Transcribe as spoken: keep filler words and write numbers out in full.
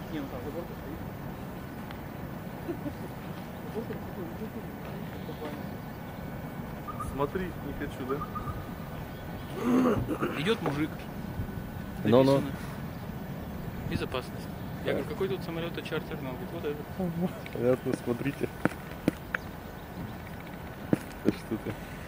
Не, ну там за бортом стоит. Смотри, не хочу, да? Идет мужик. Но, но. Безопасность. Я говорю, какой тут самолет чартер? Он говорит, вот этот. Понятно, смотрите. Что ты?